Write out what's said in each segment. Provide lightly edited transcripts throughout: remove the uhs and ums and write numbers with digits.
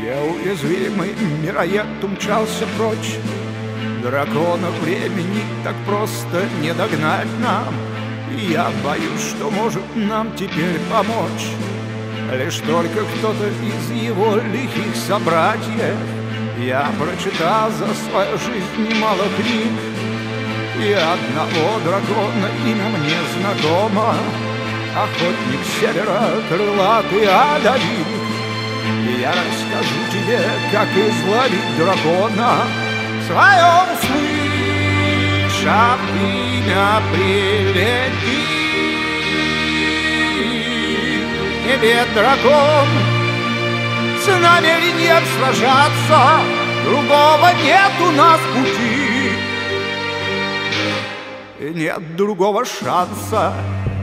Неуязвимый мироед умчался прочь. Дракона времени так просто не догнать нам. И я боюсь, что может нам теперь помочь лишь только кто-то из его лихих собратьев. Я прочитал за свою жизнь немало книг, и одного дракона имя мне знакомо. Охотник севера, крылатый Адалин. И я расскажу тебе, как изловить дракона. В своем услышав имя прилети. Тебе, дракон, с намерением сражаться, другого нет у нас пути, и нет другого шанса.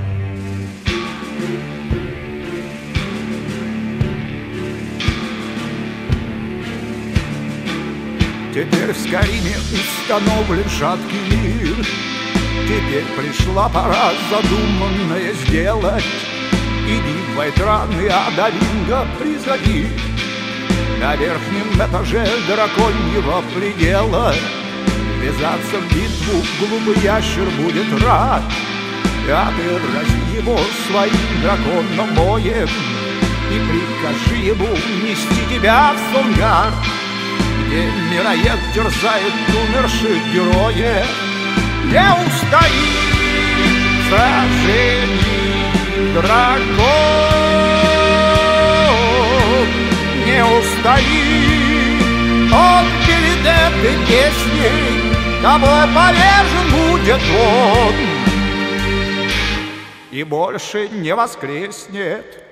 Теперь в Скариме установлен шаткий мир. Теперь пришла пора задуманное сделать. Иди в Вайтраны, Адалинга призови. На верхнем этаже драконьего предела ввязаться в битву глупый ящер будет рад. А ты рази его своим драконным боем и прикажи ему нести тебя в Сонгард, где мироед терзает умерших героев. Не устоит в сражении дракон, не устоит он перед этой песней, тобой повержен будет он и больше не воскреснет.